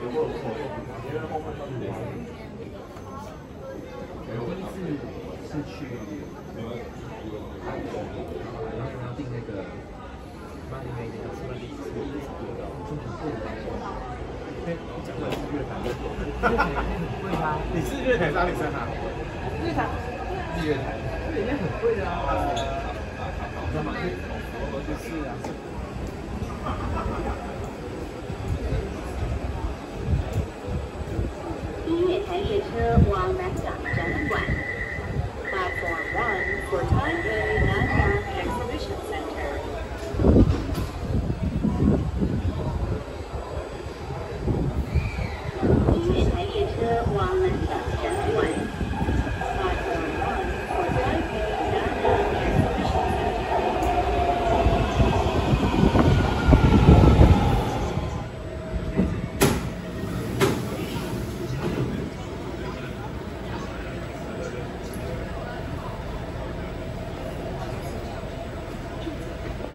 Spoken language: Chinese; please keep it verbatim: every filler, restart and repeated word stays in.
是去，然后然后订那个 Money Made 的什么礼什么衣服的，就很贵的。对，讲的是乐坛的，乐坛里面很贵啊。你是乐坛上你在哪？乐坛，日月潭，这里面很贵的啊。干嘛？我就是啊。 音乐台列车往南港展览馆 ，Platform One